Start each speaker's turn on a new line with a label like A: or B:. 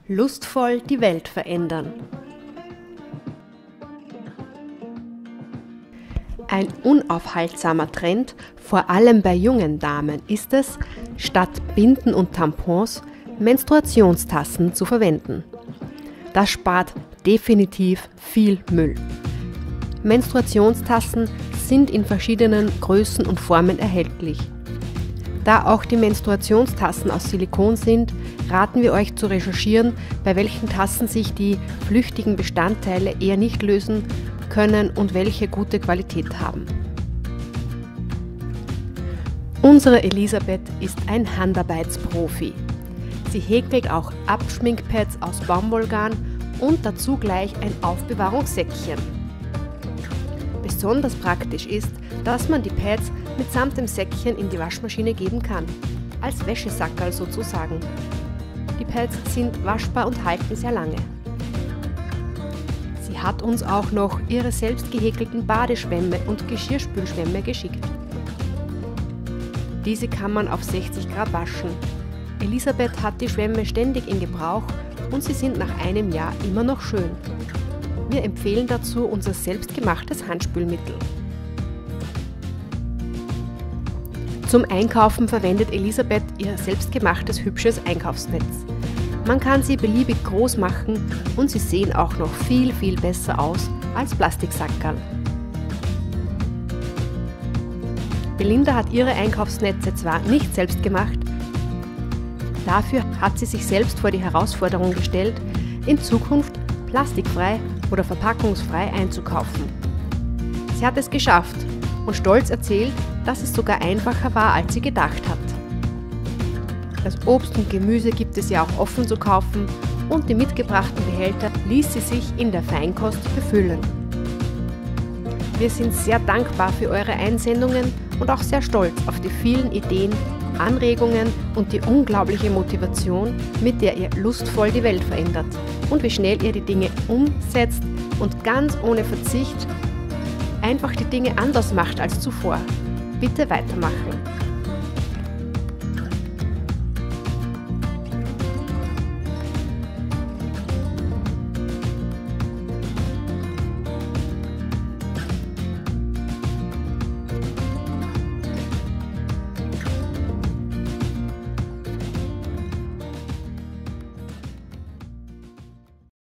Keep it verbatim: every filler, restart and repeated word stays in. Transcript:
A: Lustvoll die Welt verändern. Ein unaufhaltsamer Trend, vor allem bei jungen Damen, ist es, statt Binden und Tampons Menstruationstassen zu verwenden. Das spart definitiv viel Müll. Menstruationstassen sind in verschiedenen Größen und Formen erhältlich. Da auch die Menstruationstassen aus Silikon sind, raten wir euch zu recherchieren, bei welchen Tassen sich die flüchtigen Bestandteile eher nicht lösen können und welche gute Qualität haben. Unsere Elisabeth ist ein Handarbeitsprofi. Sie häkelt auch Abschminkpads aus Baumwollgarn und dazu gleich ein Aufbewahrungssäckchen. Besonders praktisch ist, dass man die Pads mitsamt dem Säckchen in die Waschmaschine geben kann, als Wäschesackerl sozusagen. Die Pads sind waschbar und halten sehr lange. Sie hat uns auch noch ihre selbst gehäkelten Badeschwämme und Geschirrspülschwämme geschickt. Diese kann man auf sechzig Grad waschen. Elisabeth hat die Schwämme ständig in Gebrauch und sie sind nach einem Jahr immer noch schön. Wir empfehlen dazu unser selbstgemachtes Handspülmittel. Zum Einkaufen verwendet Elisabeth ihr selbstgemachtes hübsches Einkaufsnetz. Man kann sie beliebig groß machen und sie sehen auch noch viel, viel besser aus als Plastiksackerl. Belinda hat ihre Einkaufsnetze zwar nicht selbst gemacht, dafür hat sie sich selbst vor die Herausforderung gestellt, in Zukunft plastikfrei oder verpackungsfrei einzukaufen. Sie hat es geschafft und stolz erzählt, dass es sogar einfacher war, als sie gedacht hat. Das Obst und Gemüse gibt es ja auch offen zu kaufen und die mitgebrachten Behälter ließ sie sich in der Feinkost befüllen. Wir sind sehr dankbar für eure Einsendungen und auch sehr stolz auf die vielen Ideen, Anregungen und die unglaubliche Motivation, mit der ihr lustvoll die Welt verändert und wie schnell ihr die Dinge umsetzt und ganz ohne Verzicht einfach die Dinge anders macht als zuvor. Bitte weitermachen.